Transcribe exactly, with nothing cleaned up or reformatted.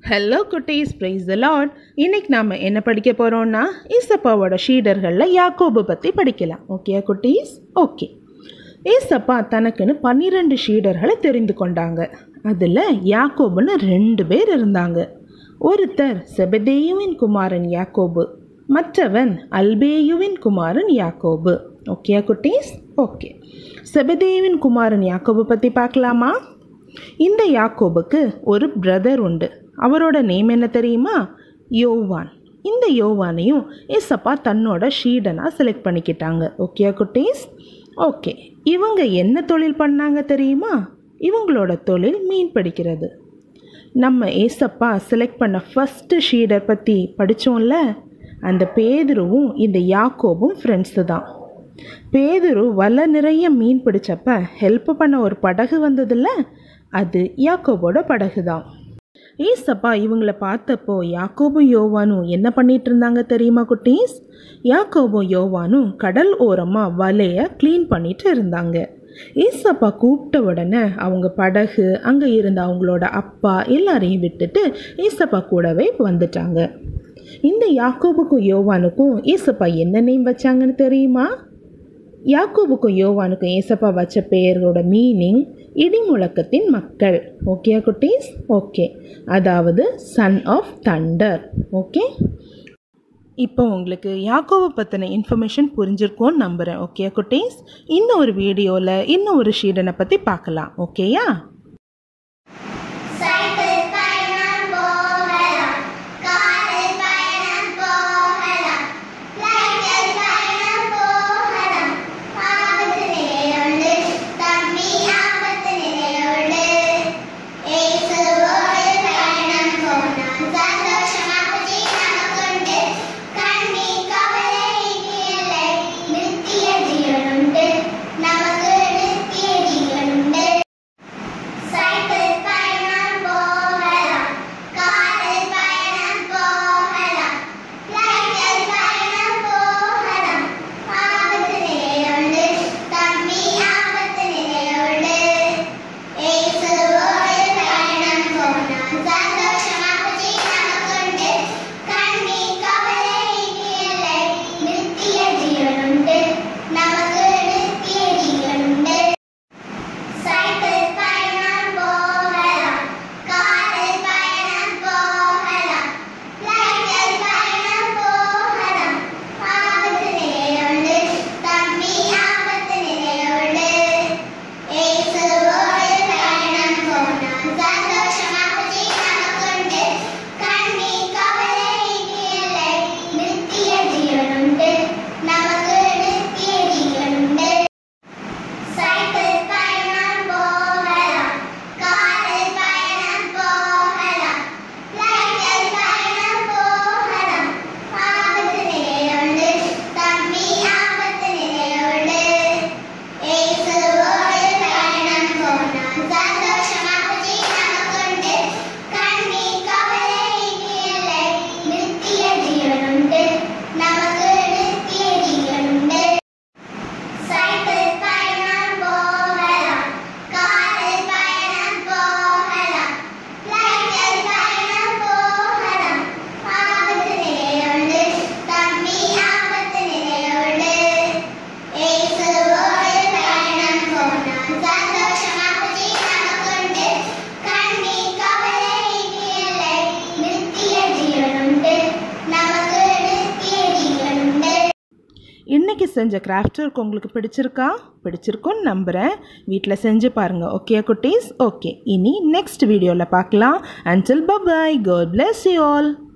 Hello குட்டீஸ், praise the Lord. இன்னைக்கு நாம் என்ன படிக்க போகிறோம்னா ஏசப்பாவோட ஷீடர்களில் யாக்கோபு பற்றி படிக்கலாம். ஓகே குட்டீஸ்? ஓகே. ஏசப்பா தனக்குன்னு பன்னிரெண்டு ஷீடர்களை தெரிந்து கொண்டாங்க. அதில் யாக்கோபுன்னு ரெண்டு பேர் இருந்தாங்க. ஒருத்தர் செபதேயுவின் குமாரன் யாக்கோபு, மற்றவன் அல்பேயுவின் குமாரன் யாக்கோபு. ஓகே குட்டீஸ்? ஓகே. செபதேயுவின் குமாரன் யாக்கோபு பற்றி பார்க்கலாமா? இந்த யாக்கோபுக்கு ஒரு பிரதர் உண்டு. அவரோட நேம் என்ன தெரியுமா? யோவான். இந்த யோவானையும் ஏசப்பா தன்னோட ஷீடனாக செலக்ட் பண்ணிக்கிட்டாங்க. ஓகே குட்டீஸ்? ஓகே. இவங்க என்ன தொழில் பண்ணாங்க தெரியுமா? இவங்களோட தொழில் மீன் பிடிக்கிறது. நம்ம ஏசப்பா செலக்ட் பண்ண ஃபஸ்ட்டு ஷீடர் பற்றி படித்தோம்ல, அந்த பேதுருவும் இந்த யாக்கோபும் ஃப்ரெண்ட்ஸு தான். பேதுரு வலை நிறைய மீன் பிடிச்சப்ப ஹெல்ப் பண்ண ஒரு படகு வந்ததில்ல, அது யாக்கோபோட படகு தான். ஏசப்பா இவங்களை பார்த்தப்போ யாக்கோபும் யோவானும் என்ன பண்ணிட்டு இருந்தாங்க தெரியுமா குட்டீஸ்? யாக்கோபும் யோவானும் கடல் ஓரமாக வலையை க்ளீன் பண்ணிட்டு இருந்தாங்க. ஏசப்பா கூப்பிட்ட உடனே அவங்க படகு, அங்கே இருந்த அவங்களோட அப்பா எல்லாரையும் விட்டுட்டு ஏசப்பா கூடவே வந்துட்டாங்க. இந்த யாக்கோபுக்கும் யோவானுக்கும் ஏசப்பா என்ன நேம் வச்சாங்கன்னு தெரியுமா? யாக்கோபுக்கும் யோவானுக்கும் ஏசப்பா வச்ச பெயரோட மீனிங் இடி முழக்கத்தின் மக்கள். ஓகே குட்டீஸ்? ஓகே. அதாவது சன் ஆஃப் தண்டர். ஓகே. இப்போ உங்களுக்கு யாக்கோபை பற்றின இன்ஃபர்மேஷன் புரிஞ்சிருக்கோன்னு நம்புகிறேன். ஓகே குட்டீஸ்? இன்னும் ஒரு வீடியோவில் இன்னும் ஒரு ஷீடனை பற்றி பார்க்கலாம். ஓகேயா? இன்றைக்கி செஞ்ச கிராஃப்ட் ஒர்க் உங்களுக்கு பிடிச்சிருக்கா? பிடிச்சிருக்குன்னு நம்புகிறேன். வீட்டில் செஞ்சு பாருங்கள். ஓகே குட்டீஸ்? ஓகே. இனி நெக்ஸ்ட் வீடியோவில் பார்க்கலாம். Until bye bye. God bless you all.